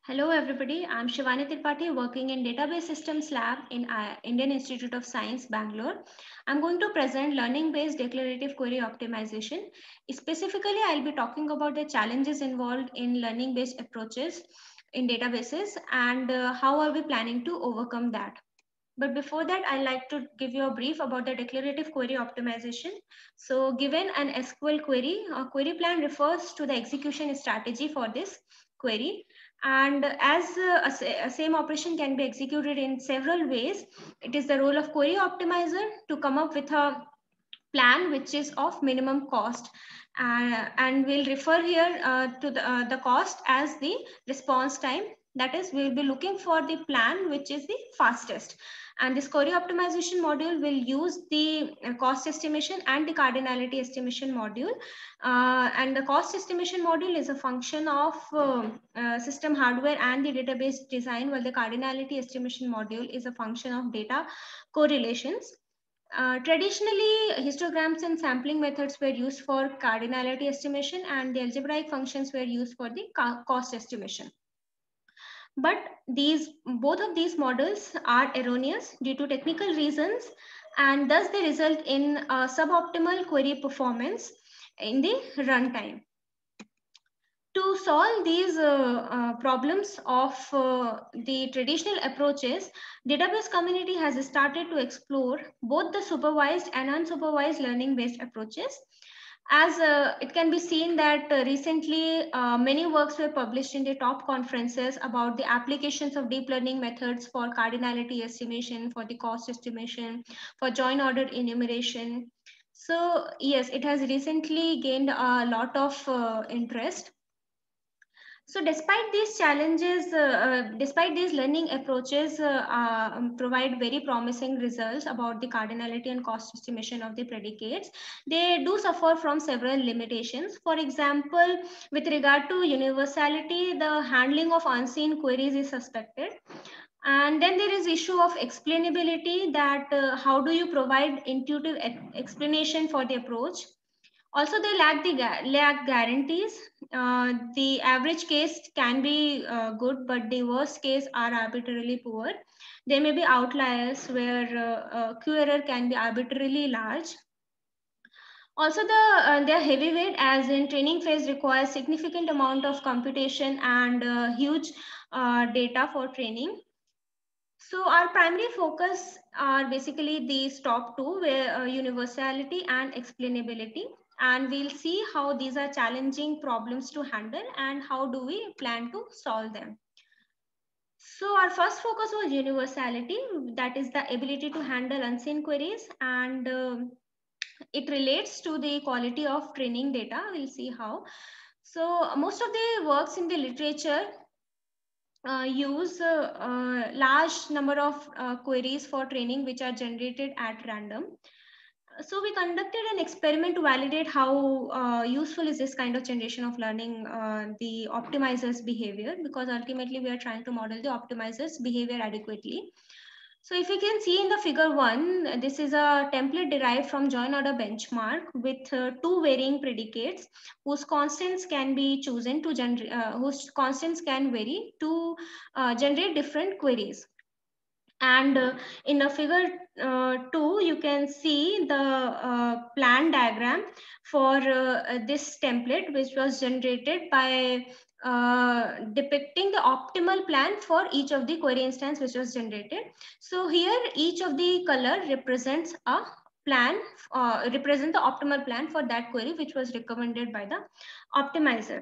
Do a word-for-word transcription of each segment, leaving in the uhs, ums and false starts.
Hello everybody, I'm Shivani Tripathi working in Database Systems Lab in uh, Indian Institute of Science, Bangalore. I'm going to present learning-based declarative query optimization. Specifically, I'll be talking about the challenges involved in learning-based approaches in databases and uh, how are we planning to overcome that. But before that, I'd like to give you a brief about the declarative query optimization. So given an S Q L query, a query plan refers to the execution strategy for this query. And as uh, a, a same operation can be executed in several ways, it is the role of query optimizer to come up with a plan which is of minimum cost. Uh, and we'll refer here uh, to the, uh, the cost as the response time. That is, we'll be looking for the plan which is the fastest. And this query optimization module will use the uh, cost estimation and the cardinality estimation module. Uh, and the cost estimation module is a function of uh, uh, system hardware and the database design, while the cardinality estimation module is a function of data correlations. Uh, traditionally, histograms and sampling methods were used for cardinality estimation, and the algebraic functions were used for the cost estimation. But these both of these models are erroneous due to technical reasons, and thus they result in a suboptimal query performance in the runtime. To solve these uh, uh, problems of uh, the traditional approaches, database community has started to explore both the supervised and unsupervised learning-based approaches. As uh, it can be seen that uh, recently uh, many works were published in the top conferences about the applications of deep learning methods for cardinality estimation, for the cost estimation, for join ordered enumeration. So yes, it has recently gained a lot of uh, interest. So despite these challenges, uh, uh, despite these learning approaches uh, uh, provide very promising results about the cardinality and cost estimation of the predicates, they do suffer from several limitations. For example, with regard to universality, the handling of unseen queries is suspected. And then there is issue of explainability, that uh, how do you provide intuitive explanation for the approach. Also, they lack the lack guarantees. Uh, the average case can be uh, good, but the worst case are arbitrarily poor. There may be outliers where uh, uh, Q error can be arbitrarily large. Also, the uh, they are heavyweight, as in training phase requires significant amount of computation and uh, huge uh, data for training. So our primary focus are basically these top two, where uh, universality and explainability. And we'll see how these are challenging problems to handle and how do we plan to solve them. So our first focus was universality, that is the ability to handle unseen queries, and uh, it relates to the quality of training data. We'll see how. So most of the works in the literature uh, use a uh, uh, large number of uh, queries for training which are generated at random. So we conducted an experiment to validate how uh, useful is this kind of generation of learning uh, the optimizer's behavior, because ultimately we are trying to model the optimizer's behavior adequately. So if you can see in the figure one, this is a template derived from join order benchmark with uh, two varying predicates whose constants can be chosen to generate, uh, whose constants can vary to uh, generate different queries. And uh, in the figure uh, two, you can see the uh, plan diagram for uh, this template, which was generated by uh, depicting the optimal plan for each of the query instance which was generated. So here, each of the color represents a plan, uh, represent the optimal plan for that query which was recommended by the optimizer.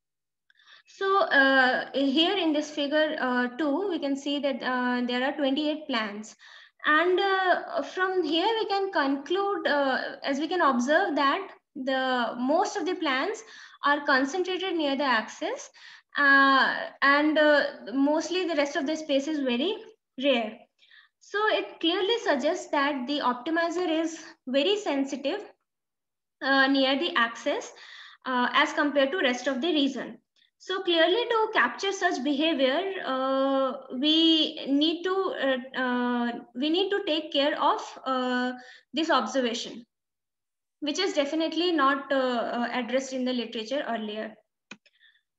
So uh, here in this figure uh, two, we can see that uh, there are twenty-eight plans. And uh, from here, we can conclude, uh, as we can observe, that the most of the plans are concentrated near the axis, uh, and uh, mostly the rest of the space is very rare. So it clearly suggests that the optimizer is very sensitive uh, near the axis uh, as compared to rest of the region. So clearly, to capture such behavior, uh, we need to uh, uh, we need to take care of uh, this observation, which is definitely not uh, uh, addressed in the literature earlier.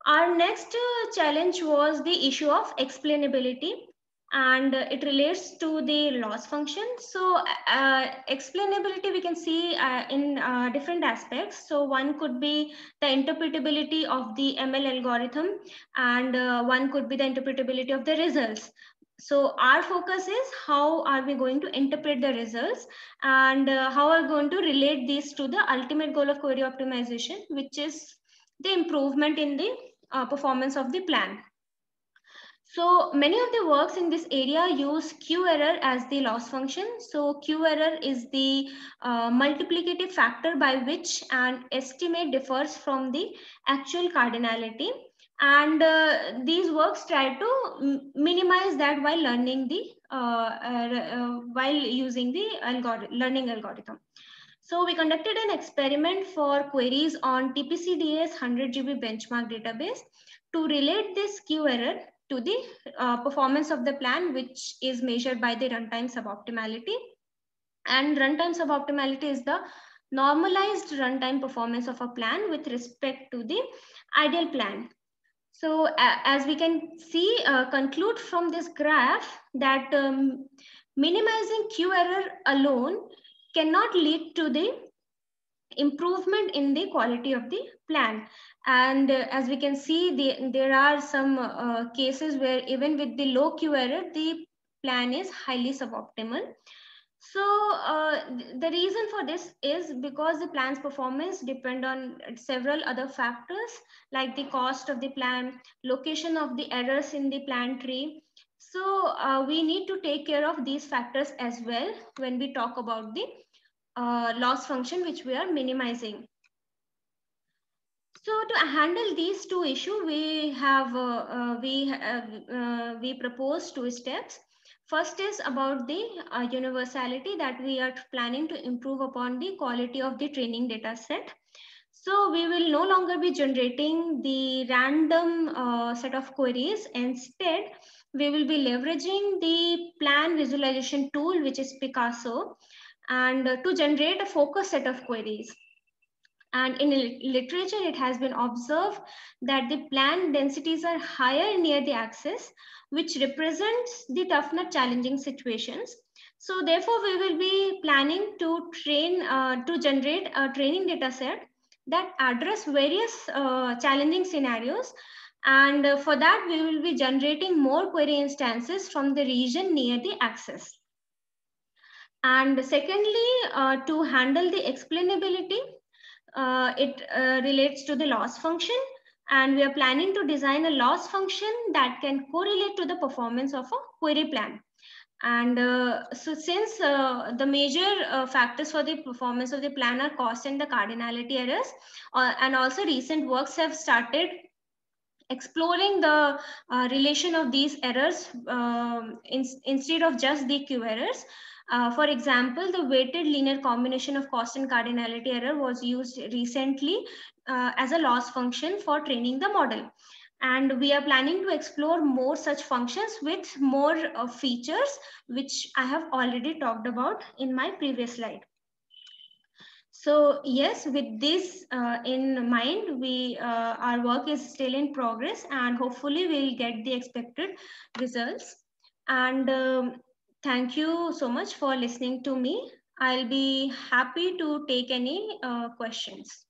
Our next uh, challenge was the issue of explainability, and uh, it relates to the loss function. So uh, explainability we can see uh, in uh, different aspects. So one could be the interpretability of the M L algorithm, and uh, one could be the interpretability of the results. So our focus is how are we going to interpret the results, and uh, how are we going to relate these to the ultimate goal of query optimization, which is the improvement in the uh, performance of the plan. So many of the works in this area use Q error as the loss function. So Q error is the uh, multiplicative factor by which an estimate differs from the actual cardinality. And uh, these works try to minimize that while learning the uh, uh, uh, while using the algorithm, learning algorithm. So we conducted an experiment for queries on T P C D S one hundred G B benchmark database to relate this Q error to the uh, performance of the plan, which is measured by the runtime suboptimality. And runtime suboptimality is the normalized runtime performance of a plan with respect to the ideal plan. So uh, as we can see, uh, conclude from this graph that um, minimizing Q error alone cannot lead to the improvement in the quality of the plan. And uh, as we can see, the, there are some uh, cases where even with the low Q error, the plan is highly suboptimal. So uh, the reason for this is because the plan's performance depend on several other factors like the cost of the plan, location of the errors in the plan tree. So uh, we need to take care of these factors as well when we talk about the uh, loss function which we are minimizing. So to handle these two issues, we have uh, uh, we uh, uh, we propose two steps. First is about the uh, universality, that we are planning to improve upon the quality of the training data set. So we will no longer be generating the random uh, set of queries. Instead, we will be leveraging the plan visualization tool, which is Picasso, and uh, to generate a focus set of queries. And in literature, it has been observed that the plan densities are higher near the axis, which represents the toughness challenging situations. So therefore, we will be planning to train, uh, to generate a training data set that address various uh, challenging scenarios. And uh, for that, we will be generating more query instances from the region near the axis. And secondly, uh, to handle the explainability, uh, it uh, relates to the loss function, and we are planning to design a loss function that can correlate to the performance of a query plan. And uh, so since uh, the major uh, factors for the performance of the plan are cost and the cardinality errors, uh, and also recent works have started exploring the uh, relation of these errors um, in, instead of just the Q errors. Uh, for example, the weighted linear combination of cost and cardinality error was used recently uh, as a loss function for training the model. And we are planning to explore more such functions with more uh, features, which I have already talked about in my previous slide. So yes, with this uh, in mind, we uh, our work is still in progress, and hopefully we'll get the expected results. And um, thank you so much for listening to me. I'll be happy to take any uh, questions.